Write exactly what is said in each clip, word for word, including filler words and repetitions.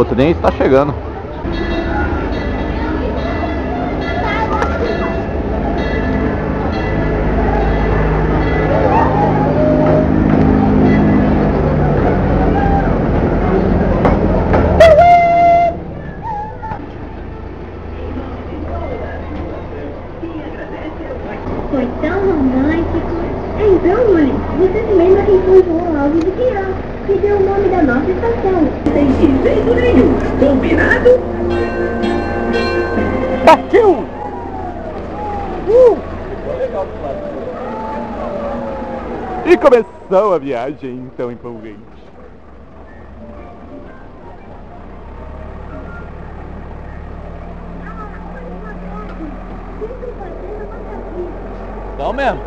O trem está chegando. Foi tão romântico. Então, mãe, você se lembra quem foi João Alves de Piau, que deu o nome da nossa estação? Sem de jeito nenhum. Combinado? Partiu! Uh! E começou a viagem tão empolgante. Então mesmo.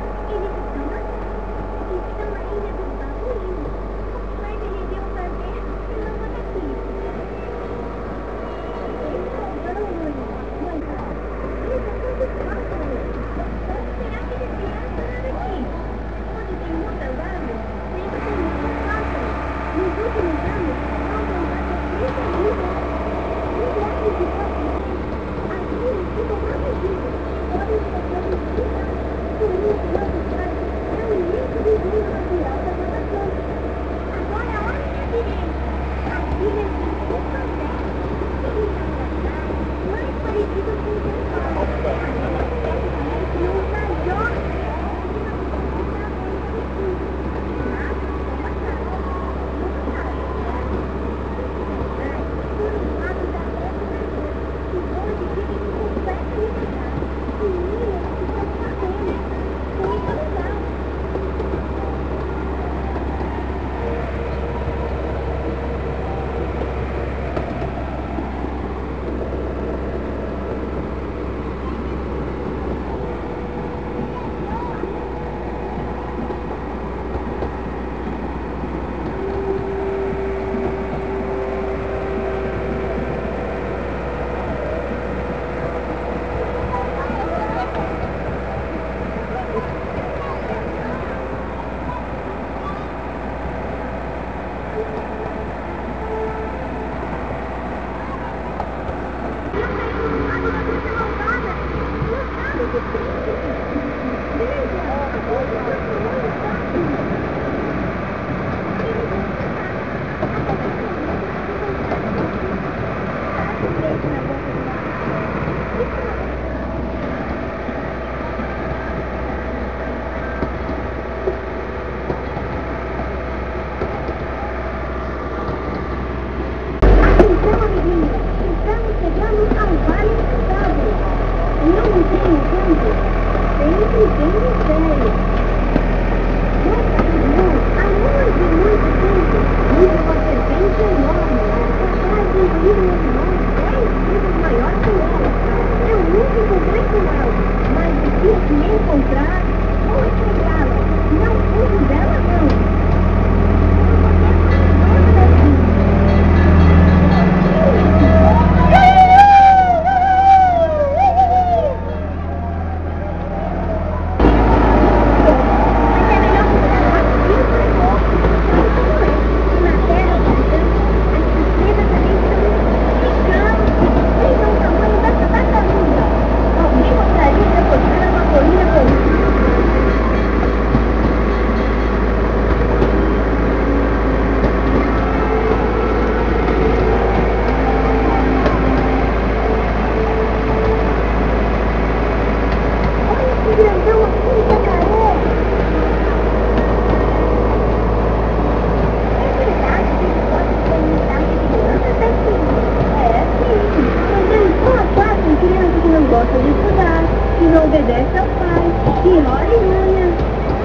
Obedece ao pai. E olha, olha.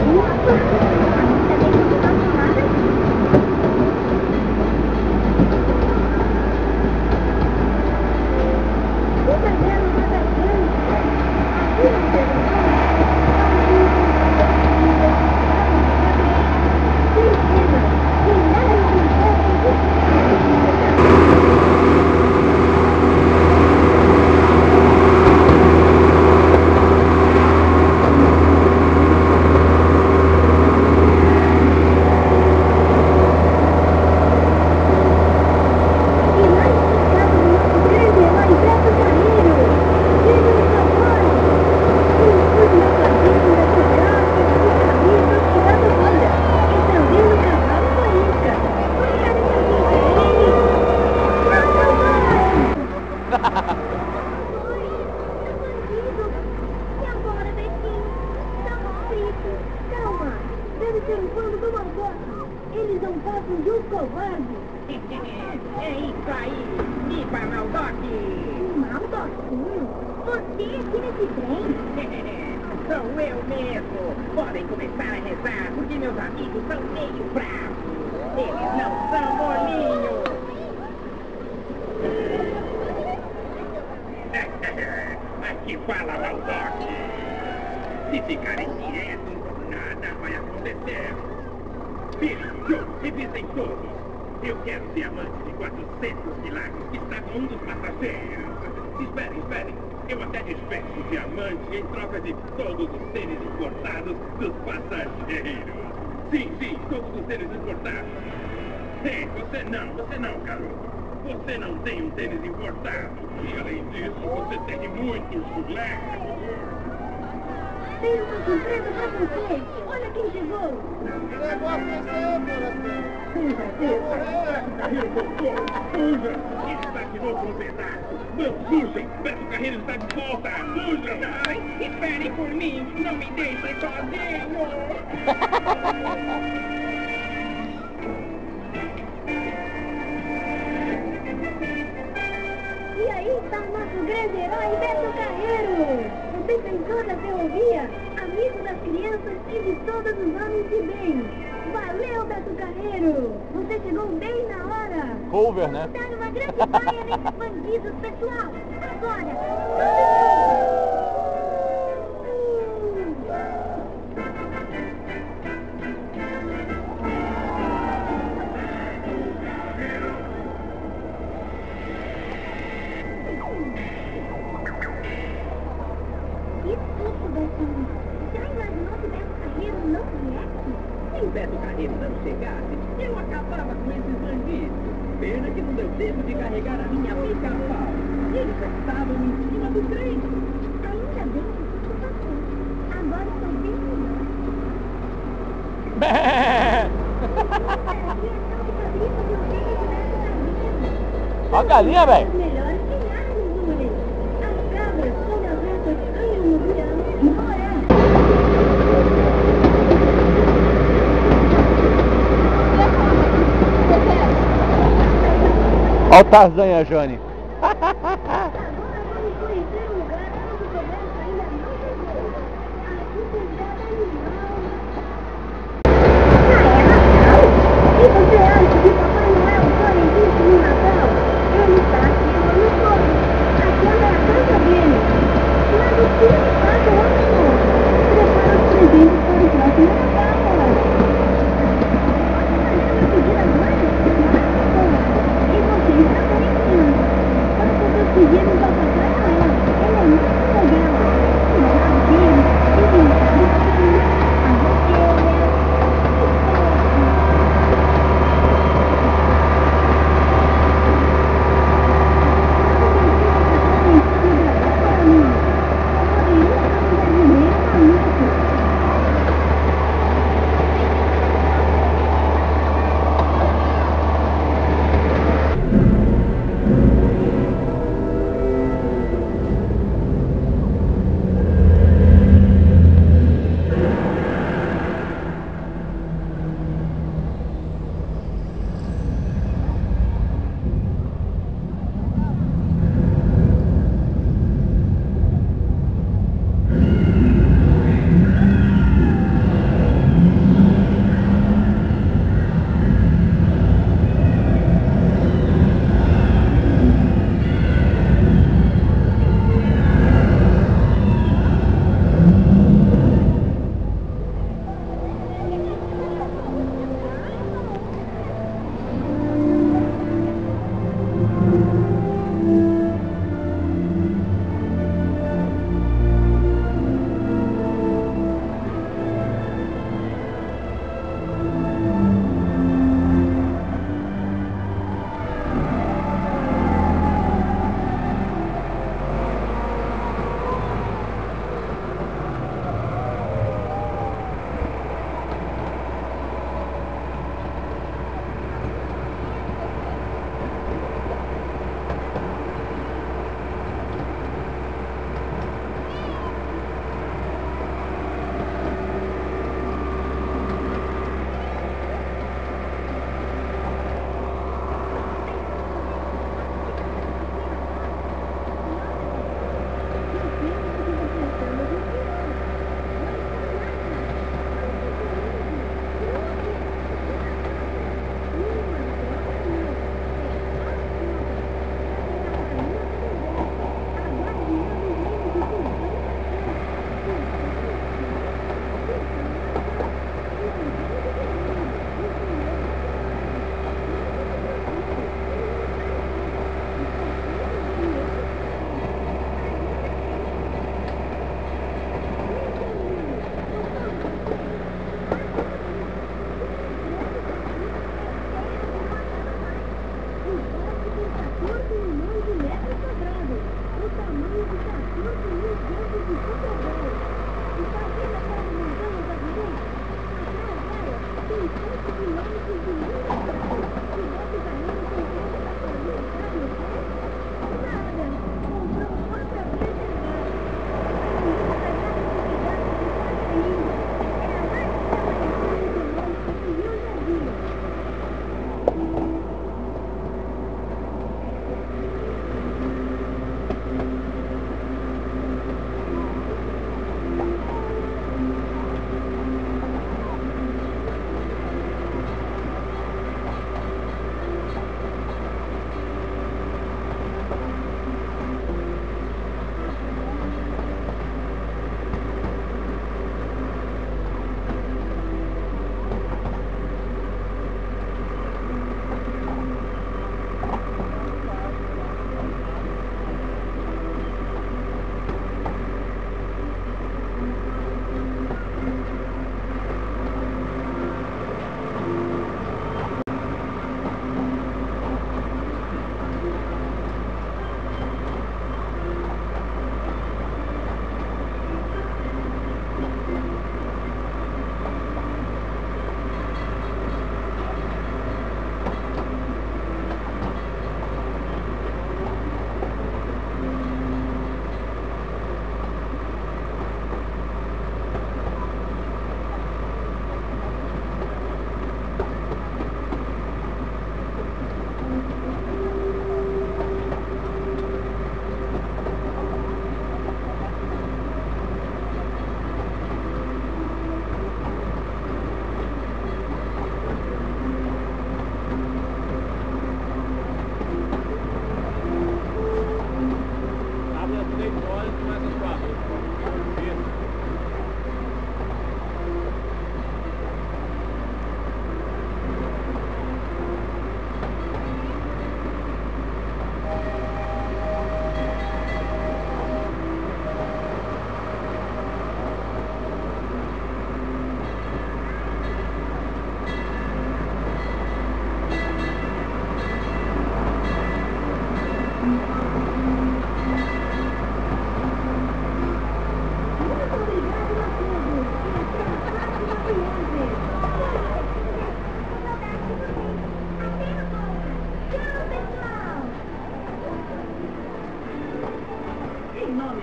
Ufa. seu bando do maldote. Eles não passam de um covarde. É isso aí, viva Maldote! Maldotinho? Você aqui nesse trem? Sou eu mesmo! Podem começar a rezar, porque meus amigos são meio bravos. Eles não são molinhos. Aqui fala Maldote. Se ficarem quietos, nada vai acontecer. Billy, Joe, revisem todos. Eu quero diamantes de quatrocentos milagres que está com um dos passageiros. Esperem, esperem. Eu até despeço o diamante em troca de todos os tênis importados dos passageiros. Sim, sim, todos os tênis importados. Ei, você não, você não, garoto. Você não tem um tênis importado. E além disso, você tem muito chulé. Tenho uma surpresa pra você. Olha quem chegou. Que negócio é esse, meu Fuja, fuja! Carreiro voltou! Fuja! Ele está de novo um pedaço! Não fugem! Beto Carreiro está de volta! Fuja! Ai, esperem por mim! Não me deixem sozinho! E aí está o nosso grande herói Beto Carreiro. O defensor da ferrovia, amigo das crianças e de todos os homens de bem. Valeu, Beto Carreiro! Você chegou bem na hora! Cover, né? Dar uma grande baia nesses bandidos, pessoal! Agora! Que susto, Betinho! Já imaginou que Beto Carreiro não viesse? Se o Beto Carreiro não chegasse, eu acabava com esses bandidos. Pena que não deu tempo de carregar a minha pica-pau. Eles já estavam em cima do trem. Ainda bem que tudo passou. Agora estou bem melhor. Ó a galinha, velho. Os melhores milhares do rolê. As cabras, quando as ratas ganham no verão, moram. Ó o Tarzan e a Jane. Agora vamos conhecer um lugar onde o Roberto ainda não chegou. Aqui tem cada animal. Ah, é Natal? E você acha que Papai Noel só existe no Natal? Ele está aqui o ano todo. Aquela é a casa dele. Mas o que ele faz o ano todo? Prepara os presentes para o próximo Natal. Você pedir as mais? E vocês também, crianças. Para poder seguir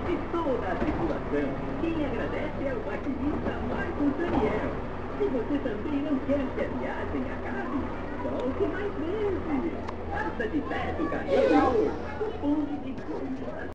de toda a tripulação. Quem agradece é o maquinista Marcos Daniel. Se você também não quer que a viagem acabe, volte mais vezes. Faça de perto o carregador. O ponto de coisa.